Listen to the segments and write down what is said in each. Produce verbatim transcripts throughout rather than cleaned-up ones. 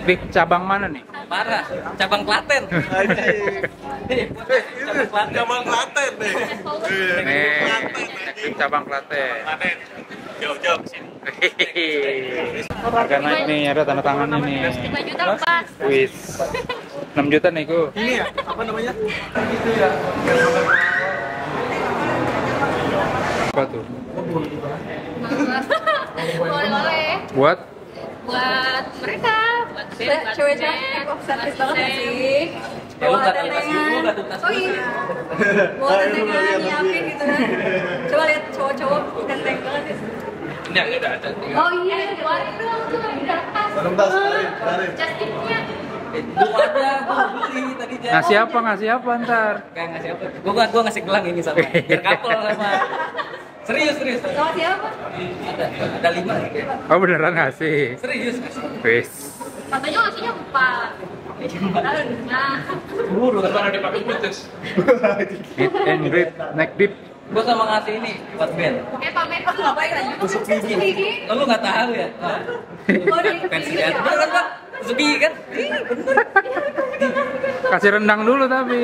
Naik di cabang mana nih? Parah, cabang Klaten. Cabang Klaten. Cabang Klaten nih. Nih, naik di cabang Klaten. Klaten. Jauh-jauh ke sini. Harga naik nih, ada tanda tangan ini. lima juta pas. Wis. enam juta nih, Ku. Ini ya, apa namanya? Apa tuh? Boleh-boleh. Buat? Buat mereka, buat band, buat Cewek band, cantik kok service buat banget band. sih. Ya lu Bawa nggak tahu tas tendengan. lu nggak tahu tas Oh lu. iya. Bawa tendengan, nyiapin gitu kan. Coba lihat cowok-cowok tenteng banget ya. Ini yang udah ada. Oh iya, keluarin dong tuh di dalam tas. Dalam tas, tarik, tarik. Just-tipnya. Itu ada, gua beli tadi jam. Ngasih apa, ngasih apa ntar? Kayak ngasih apa? Gua gua gua ngasih gelang ini sama. Biar couple sama. Serius serius. Sama siapa? Ada ada lima nih. Oh beneran ngasih? Serius ngasih. Wis. Katanya ngasihnya empat. Nah, Buru kan mana dipakai putus. Meet and greet, naik dip. Gua sama ngasih ini buat band. kayak pamer ngapain aja? Tusuk gigi. Gigi. Oh, lu nggak tahu ya? Nah. Oh, di Pensi ya. Bener kan, Pak? Tusuk gigi kan? Ih, bener. Kasih rendang dulu tapi.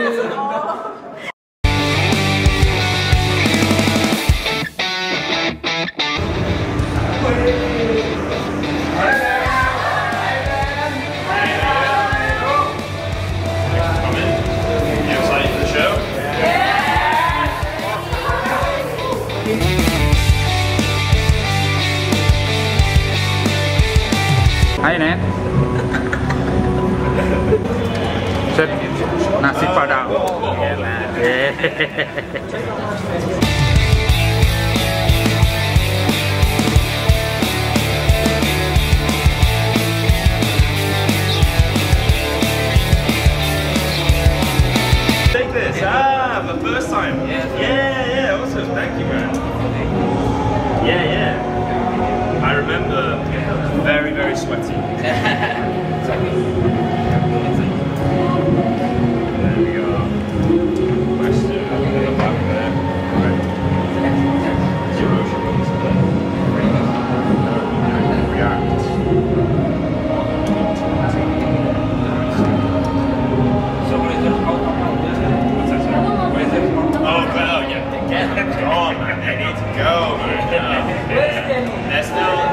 Hai Net. Set nasi padang. Take this. Ah, the first time. Yeah. Yeah, yeah, awesome. Thank you, man. Yeah, yeah. I remember very, very sweaty. There we go. Question in the back there. Right. Zero sugars. React. Oh, well, yeah. Get them gone, man. They need to go, man. They're still